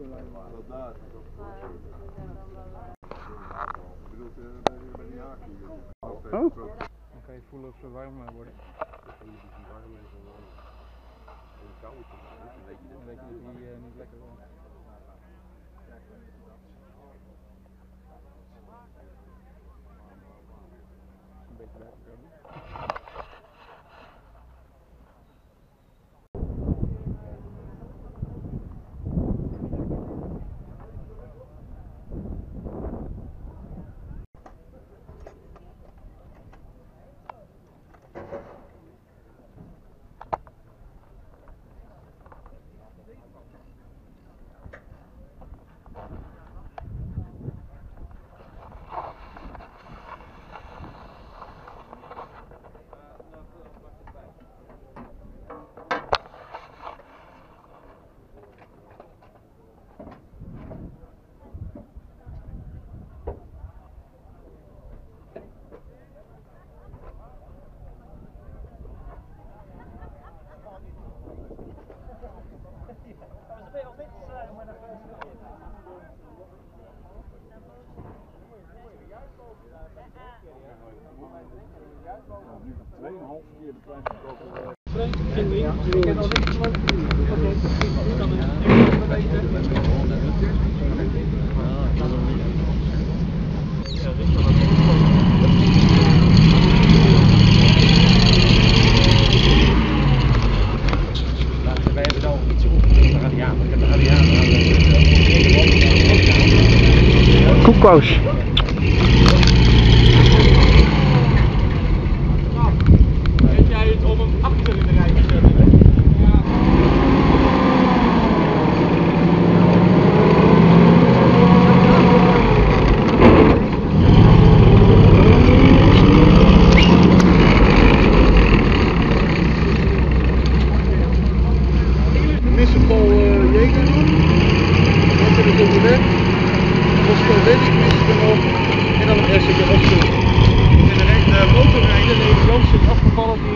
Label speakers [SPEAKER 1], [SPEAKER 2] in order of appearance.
[SPEAKER 1] Dat daar.
[SPEAKER 2] Oh. Dan kan je voelen of ze warm worden. Dan weet je dat die niet lekker wordt. Een beetje weggekomen. Koekkoos.
[SPEAKER 3] Weet jij het om hem achter in de rij te zetten?
[SPEAKER 1] Missenbal Jeker. Wat er is onderweg. Wedding is er nog. En dan een SC de opzoek.
[SPEAKER 3] En de motorrijder, Levi Joost, is afgevallen.